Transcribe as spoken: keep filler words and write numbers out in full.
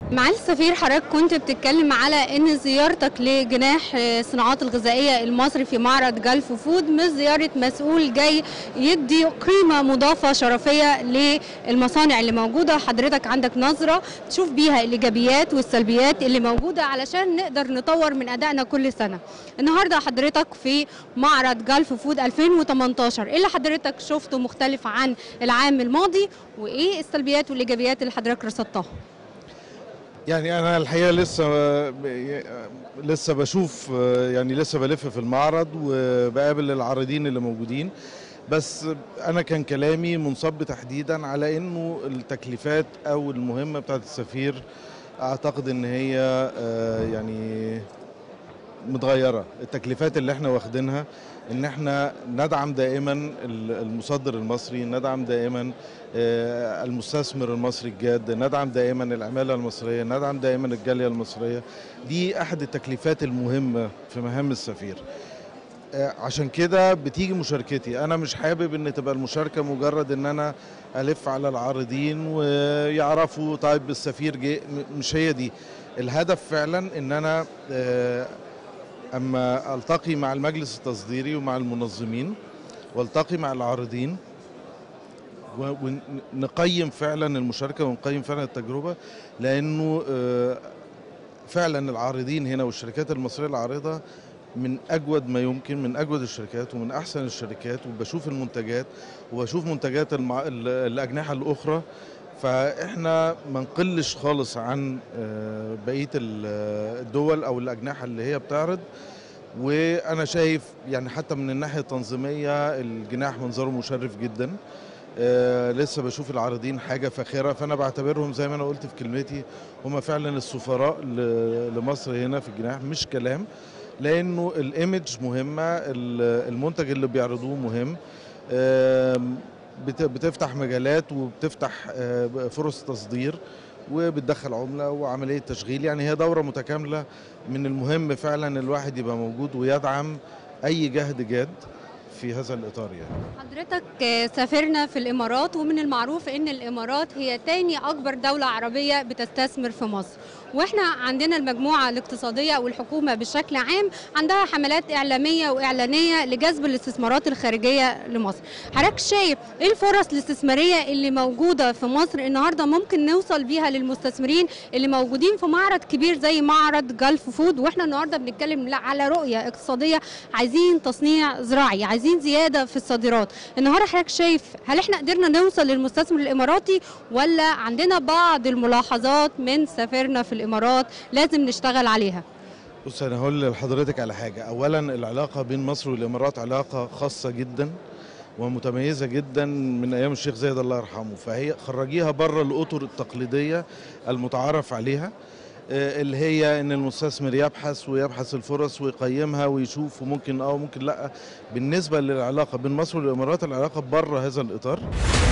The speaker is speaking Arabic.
معالي السفير، حضرتك كنت بتتكلم على ان زيارتك لجناح الصناعات الغذائيه المصري في معرض جلف فود مش زياره مسؤول جاي يدي قيمه مضافه شرفيه للمصانع اللي موجوده. حضرتك عندك نظره تشوف بيها الايجابيات والسلبيات اللي موجوده علشان نقدر نطور من ادائنا كل سنه. النهارده حضرتك في معرض جلف فود ألفين وتمنتاشر، ايه اللي حضرتك شفته مختلف عن العام الماضي، وايه السلبيات والايجابيات اللي حضرتك رصدتها؟ يعني أنا الحقيقة لسه لسه بشوف، يعني لسه بلف في المعرض وبقابل العارضين اللي موجودين، بس أنا كان كلامي منصب تحديدا على إنه التكليفات أو المهمة بتاعت السفير أعتقد إن هي يعني متغيرة. التكليفات اللي احنا واخدينها ان احنا ندعم دائما المصدر المصري، ندعم دائما المستثمر المصري الجاد، ندعم دائما العمالة المصرية، ندعم دائما الجالية المصرية. دي احد التكليفات المهمة في مهام السفير. عشان كده بتيجي مشاركتي. انا مش حابب ان تبقى المشاركة مجرد ان انا الف على العارضين ويعرفوا طيب السفير جه. مش هي دي الهدف فعلا. ان انا أما ألتقي مع المجلس التصديري ومع المنظمين والتقي مع العارضين ونقيم فعلا المشاركة ونقيم فعلا التجربة، لأنه فعلا العارضين هنا والشركات المصرية العارضة من أجود ما يمكن، من أجود الشركات ومن أحسن الشركات، وبشوف المنتجات وبشوف منتجات المع... الأجنحة الأخرى. فإحنا ما نقلش خالص عن بقية الدول أو الأجنحة اللي هي بتعرض. وأنا شايف يعني حتى من الناحية التنظيمية الجناح منظره مشرف جدا. لسه بشوف العارضين حاجة فاخرة، فأنا بعتبرهم زي ما أنا قلت في كلمتي هم فعلا السفراء لمصر هنا في الجناح، مش كلام. لأنه الإيمج مهمة، المنتج اللي بيعرضوه مهم، بتفتح مجالات وبتفتح فرص تصدير وبتدخل عملة وعملية تشغيل. يعني هي دورة متكاملة. من المهم فعلا الواحد يبقى موجود ويدعم أي جهد جاد في هذا الإطار. يعني حضرتك سافرنا في الإمارات، ومن المعروف إن الإمارات هي تاني أكبر دولة عربية بتستثمر في مصر، وإحنا عندنا المجموعة الاقتصادية أو الحكومة بشكل عام عندها حملات إعلامية وإعلانية لجذب الاستثمارات الخارجية لمصر. حضرتك شايف إيه الفرص الاستثمارية اللي موجودة في مصر النهاردة ممكن نوصل بيها للمستثمرين اللي موجودين في معرض كبير زي معرض جلف فود؟ وإحنا النهاردة بنتكلم على رؤية اقتصادية، عايزين تصنيع زراعي، عايزين زيادة في الصادرات. النهارده حضرتك شايف هل احنا قدرنا نوصل للمستثمر الاماراتي، ولا عندنا بعض الملاحظات من سفيرنا في الامارات لازم نشتغل عليها؟ بص، انا هقول لحضرتك على حاجه. اولا العلاقه بين مصر والامارات علاقه خاصه جدا ومتميزه جدا من ايام الشيخ زايد الله يرحمه، فهي خرجيها بره الاطر التقليديه المتعارف عليها، اللي هي ان المستثمر يبحث ويبحث الفرص ويقيمها ويشوف وممكن اه وممكن لا. بالنسبه للعلاقه بين مصر والامارات العلاقه بره هذا الاطار.